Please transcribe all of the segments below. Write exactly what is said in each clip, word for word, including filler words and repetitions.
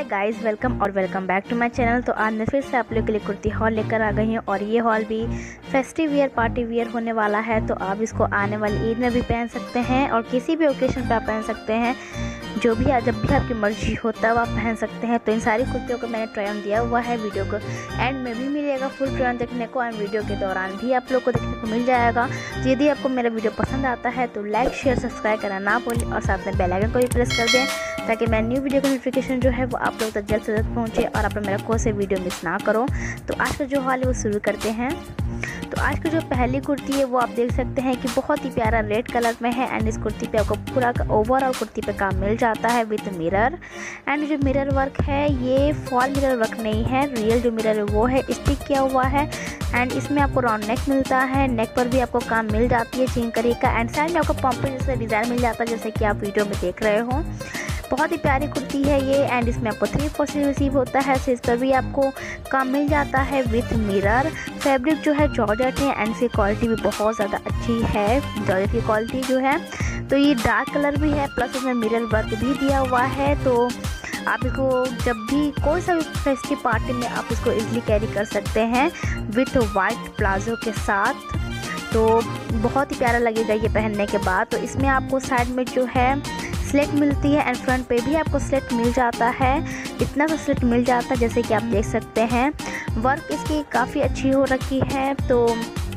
Guys, welcome और welcome back to my channel. तो आज मैं फिर से आप लोगों के लिए कुर्ती हॉल लेकर आ गई हूँ और ये हॉल भी फेस्टिव वियर पार्टी वियर होने वाला है। तो आप इसको आने वाली ईद में भी पहन सकते हैं और किसी भी ओकेशन पे आप पहन सकते हैं, जो भी जब भी आपकी मर्जी हो तब आप पहन सकते हैं। तो इन सारी कुर्तियों को मैंने ट्राई ऑन दिया हुआ है, वीडियो को एंड में भी मिलेगा फुल ट्राई ऑन देखने को एंड वीडियो के दौरान भी आप लोग को देखने को मिल जाएगा। तो यदि आपको मेरा वीडियो पसंद आता है तो लाइक शेयर सब्सक्राइब करना ना भूलें और साथ में बेल आइकन को भी प्रेस कर दें ताकि मैं न्यू वीडियो का नोटिफिकेशन जो है वो आप लोग तक जल्द से जल्द पहुँचे और आप मेरा कोई से वीडियो मिस ना करो। तो आज का जो हॉल है वो शुरू करते हैं। तो आज की जो पहली कुर्ती है वो आप देख सकते हैं कि बहुत ही प्यारा रेड कलर में है एंड इस कुर्ती पे आपको पूरा ओवरऑल कुर्ती पे काम मिल जाता है विद मिरर। एंड जो मिरर वर्क है ये फॉल मिरर वर्क नहीं है, रियल जो मिरर है वो है स्टिक किया हुआ है। एंड इसमें आपको राउंड नेक मिलता है, नेक पर भी आपको काम मिल जाती है चिकनकारी का एंड साइड में आपको पॉम्पल जैसा डिज़ाइन मिल जाता है जैसे कि आप वीडियो में देख रहे हो। बहुत ही प्यारी कुर्ती है ये एंड इसमें आपको थ्री परसेंट रिसीव होता है, इस पर भी आपको काम मिल जाता है विथ मिरर। फैब्रिक जो है जॉर्जेट है एंड इसकी क्वालिटी भी बहुत ज़्यादा अच्छी है, जॉर्जेट की क्वालिटी जो है। तो ये डार्क कलर भी है प्लस इसमें मिरर वर्क भी दिया हुआ है। तो आप इसको जब भी कोई सा भी फेस्टिव पार्टी में आप इसको इजीली कैरी कर सकते हैं विथ वाइट प्लाजो के साथ। तो बहुत ही प्यारा लगेगा ये पहनने के बाद। तो इसमें आपको साइड में जो है स्लिट मिलती है एंड फ्रंट पे भी आपको स्लिट मिल जाता है, इतना सा स्लिट मिल जाता है जैसे कि आप देख सकते हैं। वर्क इसकी काफ़ी अच्छी हो रखी है, तो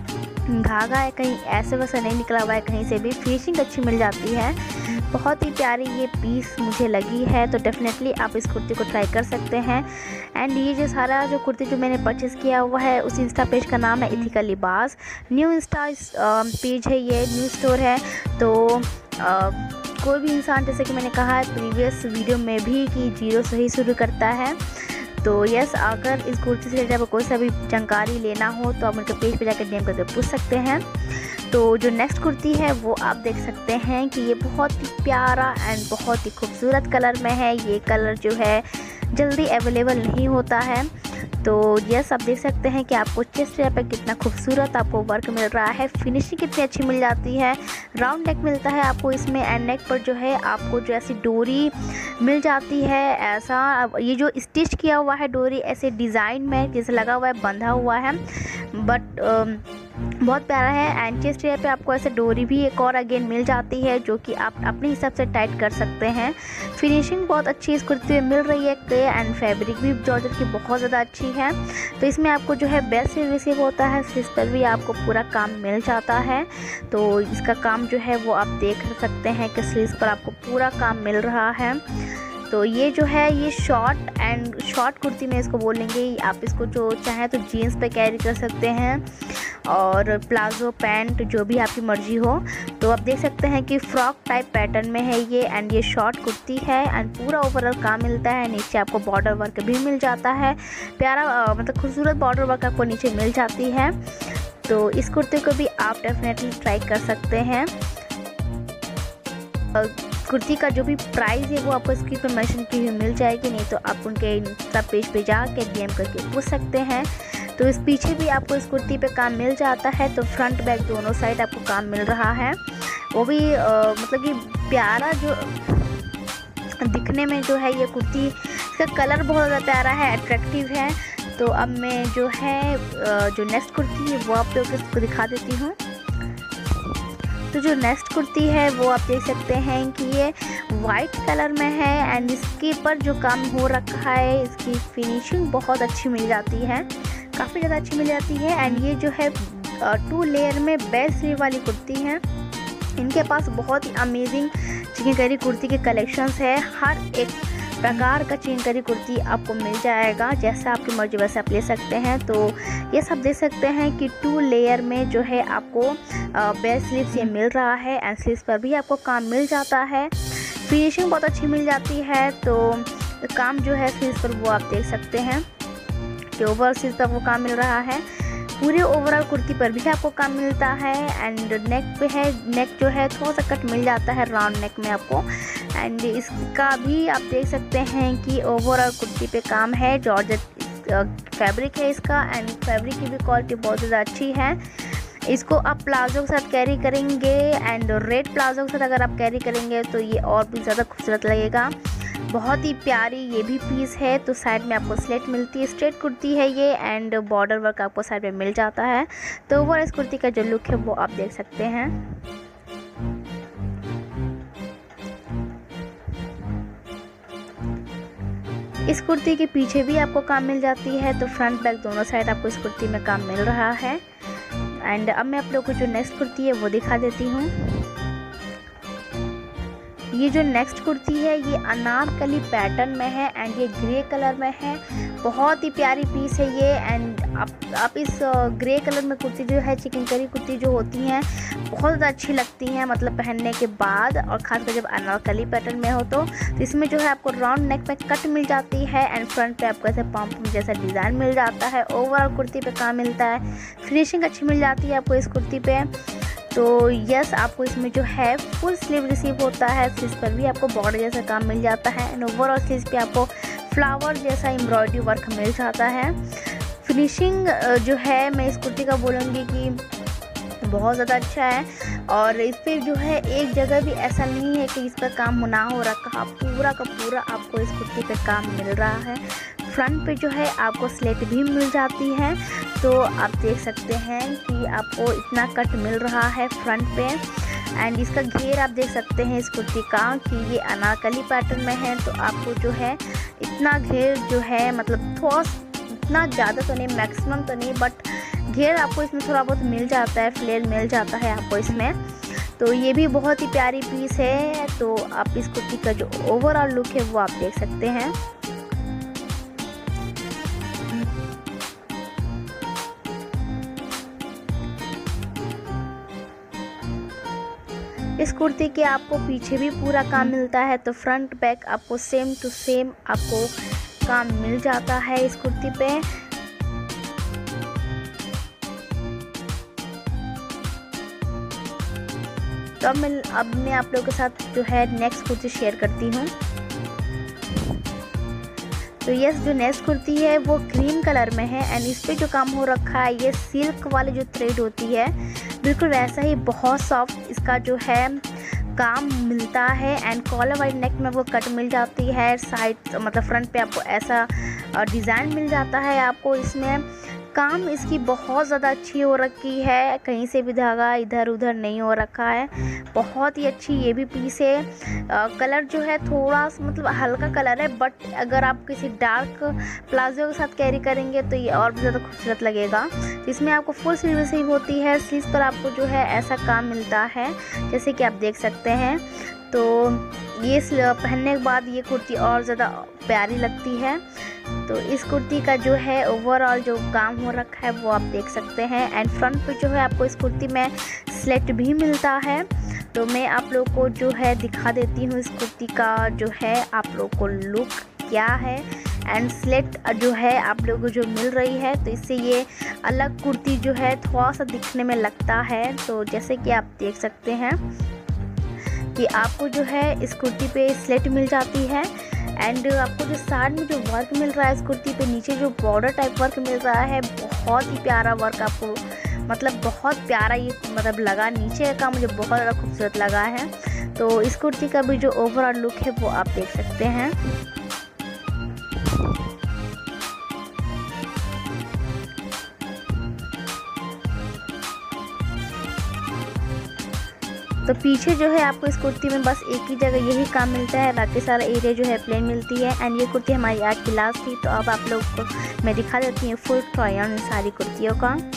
धागा है कहीं ऐसे वैसे नहीं निकला हुआ है, कहीं से भी फिनिशिंग अच्छी मिल जाती है। बहुत ही प्यारी ये पीस मुझे लगी है, तो डेफिनेटली आप इस कुर्ती को ट्राई कर सकते हैं। एंड ये जो सारा जो कुर्ती जो मैंने परचेज़ किया हुआ है उस इंस्टा पेज का नाम है इथिका लिबास, न्यू इंस्टा पेज है, ये न्यू स्टोर है। तो आ, कोई भी इंसान जैसे कि मैंने कहा है प्रीवियस वीडियो में भी कि जीरो से ही शुरू करता है। तो यस, अगर इस कुर्ती से रिलेटेड आपको कोई सा भी जानकारी लेना हो तो आप उनके पेज पे जाकर डीएम करके पूछ सकते हैं। तो जो नेक्स्ट कुर्ती है वो आप देख सकते हैं कि ये बहुत ही प्यारा एंड बहुत ही खूबसूरत कलर में है। ये कलर जो है जल्दी अवेलेबल नहीं होता है। तो यस, आप देख सकते हैं कि आपको चेस्ट एरिया पे कितना खूबसूरत आपको वर्क मिल रहा है, फिनिशिंग कितनी अच्छी मिल जाती है। राउंड नेक मिलता है आपको इसमें एंड नेक पर जो है आपको जो ऐसी डोरी मिल जाती है, ऐसा ये जो स्टिच किया हुआ है डोरी ऐसे डिज़ाइन में जैसे लगा हुआ है, बंधा हुआ है, बट बहुत प्यारा है। एंड चेस्ट एरिया पे आपको ऐसे डोरी भी एक और अगेन मिल जाती है जो कि आप अपने हिसाब से टाइट कर सकते हैं। फिनिशिंग बहुत अच्छी इस कुर्ती में मिल रही है एंड फैब्रिक भी जॉर्जेट की बहुत ज़्यादा अच्छी है। तो इसमें आपको जो है बेस्ट से रिसीव होता है, स्लीव्स पर भी आपको पूरा काम मिल जाता है। तो इसका काम जो है वो आप देख सकते हैं कि स्लीव्स पर आपको पूरा काम मिल रहा है। तो ये जो है ये शॉर्ट एंड शॉर्ट कुर्ती में इसको बोलेंगे, आप इसको जो चाहें तो जीन्स पे कैरी कर सकते हैं और प्लाजो पैंट जो भी आपकी मर्जी हो। तो आप देख सकते हैं कि फ्रॉक टाइप पैटर्न में है ये एंड ये शॉर्ट कुर्ती है एंड पूरा ओवरऑल काम मिलता है। नीचे आपको बॉर्डर वर्क भी मिल जाता है, प्यारा मतलब खूबसूरत बॉर्डर वर्क आपको नीचे मिल जाती है। तो इस कुर्ती को भी आप डेफिनेटली ट्राई कर सकते हैं। कुर्ती का जो भी प्राइस है वो आपको स्क्रीन पर मेंशन की हुई मिल जाएगी, नहीं तो आप उनके इंस्टा पेज पे जाके डीएम करके पूछ सकते हैं। तो इस पीछे भी आपको इस कुर्ती पे काम मिल जाता है, तो फ्रंट बैक दोनों साइड आपको काम मिल रहा है। वो भी आ, मतलब कि प्यारा जो दिखने में जो है ये कुर्ती, इसका कलर बहुत ज़्यादा प्यारा है, अट्रैक्टिव है। तो अब मैं जो है जो नेक्स्ट कुर्ती है वो आप लोगों को दिखा देती हूँ। तो जो नेक्स्ट कुर्ती है वो आप देख सकते हैं कि ये वाइट कलर में है एंड इसके पर जो काम हो रखा है इसकी फिनिशिंग बहुत अच्छी मिल जाती है, काफ़ी ज़्यादा अच्छी मिल जाती है। एंड ये जो है टू लेयर में बेस्ट स्लीव वाली कुर्ती है। इनके पास बहुत ही अमेजिंग चिकनकारी कुर्ती के कलेक्शंस है, हर एक प्रकार का चिकनकारी कुर्ती आपको मिल जाएगा, जैसा आपकी मर्जी वैसे आप ले सकते हैं। तो ये सब देख सकते हैं कि टू लेयर में जो है आपको बेस्ट स्लीव्स ये मिल रहा है एंड स्लीव्स पर भी आपको काम मिल जाता है, फिनिशिंग बहुत अच्छी मिल जाती है। तो काम जो है स्लीव्स पर वो आप देख सकते हैं कि ओवरऑल स्लीव्स पर वो काम मिल रहा है। पूरे ओवरऑल कुर्ती पर भी आपको काम मिलता है एंड नेक पे है, नेक जो है थोड़ा सा कट मिल जाता है राउंड नेक में आपको। एंड इसका भी आप देख सकते हैं कि ओवरऑल कुर्ती पे काम है, जॉर्जेट फैब्रिक है इसका एंड फैब्रिक की भी क्वालिटी बहुत ज़्यादा अच्छी है। इसको आप प्लाजो के साथ कैरी करेंगे एंड रेड प्लाजो के साथ अगर आप कैरी करेंगे तो ये और भी ज़्यादा खूबसूरत लगेगा। बहुत ही प्यारी ये भी पीस है। तो साइड में आपको स्लेट मिलती है, स्ट्रेट कुर्ती है ये, एंड बॉर्डर वर्क आपको साइड में मिल जाता है। तो ओवरऑल इस कुर्ती का जो लुक है वो आप देख सकते हैं। इस कुर्ती के पीछे भी आपको काम मिल जाती है, तो फ्रंट बैक दोनों साइड आपको इस कुर्ती में काम मिल रहा है। एंड अब मैं आप लोगों को जो नेक्स्ट कुर्ती है वो दिखा देती हूँ। ये जो नेक्स्ट कुर्ती है ये अनारकली पैटर्न में है एंड ये ग्रे कलर में है। बहुत ही प्यारी पीस है ये। एंड आप आप इस ग्रे कलर में कुर्ती जो है, चिकनकारी कुर्ती जो होती हैं बहुत ज़्यादा अच्छी लगती हैं, मतलब पहनने के बाद, और ख़ासकर जब अनारकली पैटर्न में हो तो, तो इसमें जो है आपको राउंड नेक में कट मिल जाती है एंड फ्रंट पे आपको ऐसे पम्प जैसा डिज़ाइन मिल जाता है। ओवरऑल कुर्ती पे काम मिलता है, फिनिशिंग अच्छी मिल जाती है आपको इस कुर्ती पे। तो यस, आपको इसमें जो है फुल स्लीव रिसीव होता है, स्लीव्स पर भी आपको बॉर्डर जैसा काम मिल जाता है एंड ओवरऑल स्लीव्स पे आपको फ्लावर जैसा एम्ब्रॉयडरी वर्क मिल जाता है। फिनिशिंग जो है मैं इस कुर्ती का बोलूँगी कि बहुत ज़्यादा अच्छा है, और इस पर जो है एक जगह भी ऐसा नहीं है कि इस पर काम ना हो रखा, पूरा का पूरा आपको इस कुर्ती पे काम मिल रहा है। फ्रंट पे जो है आपको स्लेट भी मिल जाती है, तो आप देख सकते हैं कि आपको इतना कट मिल रहा है फ्रंट पे। एंड इसका घेर आप देख सकते हैं इस कुर्ती का कि ये अनारकली पैटर्न में है, तो आपको जो है इतना घेर जो है, मतलब थोड़ा इतना ज़्यादा तो नहीं, मैक्सिमम तो नहीं, बट घेर आपको इसमें थोड़ा बहुत मिल जाता है, फ्लेयर मिल जाता है आपको इसमें। तो ये भी बहुत ही प्यारी पीस है। तो आप इस कुर्ती का जो ओवरऑल लुक है वो आप देख सकते हैं। इस कुर्ती के आपको पीछे भी पूरा काम मिलता है, तो फ्रंट बैक आपको सेम टू सेम आपको काम मिल जाता है इस कुर्ती पे। तो अब मैं अब मैं आप लोगों के साथ जो है नेक्स्ट कुर्ती शेयर करती हूँ। तो यस, जो नेक्स्ट कुर्ती है वो क्रीम कलर में है एंड इस पे जो काम हो रखा है ये सिल्क वाली जो थ्रेड होती है बिल्कुल वैसा ही बहुत सॉफ्ट इसका जो है काम मिलता है। एंड कॉलर वाली नेक में वो कट मिल जाती है, साइड मतलब फ्रंट पे आपको ऐसा डिज़ाइन मिल जाता है। आपको इसमें काम इसकी बहुत ज़्यादा अच्छी हो रखी है, कहीं से भी धागा इधर उधर नहीं हो रखा है। बहुत ही अच्छी ये भी पीस है। आ, कलर जो है थोड़ा मतलब हल्का कलर है, बट अगर आप किसी डार्क प्लाजो के साथ कैरी करेंगे तो ये और भी ज़्यादा खूबसूरत लगेगा। तो इसमें आपको फुल स्लीव रिसीव होती है, स्लीव्स पर आपको जो है ऐसा काम मिलता है जैसे कि आप देख सकते हैं। तो ये पहनने के बाद ये कुर्ती और ज़्यादा प्यारी लगती है। तो इस कुर्ती का जो है ओवरऑल जो काम हो रखा है वो आप देख सकते हैं। एंड फ्रंट पे जो है आपको इस कुर्ती में स्लेट भी मिलता है। तो मैं आप लोग को जो है दिखा देती हूँ इस कुर्ती का जो है आप लोग को लुक क्या है। एंड स्लेट जो है आप लोगों को जो मिल रही है, तो इससे ये अलग कुर्ती जो है थोड़ा सा दिखने में लगता है। तो जैसे कि आप देख सकते हैं कि आपको जो है इस कुर्ती पे स्लेट मिल जाती है एंड आपको जो साइड में जो वर्क मिल रहा है इस कुर्ती पे, नीचे जो बॉर्डर टाइप वर्क मिल रहा है, बहुत ही प्यारा वर्क आपको मतलब बहुत प्यारा ये मतलब लगा। नीचे का मुझे बहुत ज़्यादा खूबसूरत लगा है। तो इस कुर्ती का भी जो ओवरऑल लुक है वो आप देख सकते हैं। तो पीछे जो है आपको इस कुर्ती में बस एक ही जगह यही काम मिलता है, बाकी सारा एरिया जो है प्लेन मिलती है। एंड ये कुर्ती हमारी आज की लास्ट थी। तो अब आप लोग को मैं दिखा देती हूँ फुल ट्राई ऑन इन सारी कुर्तियों का।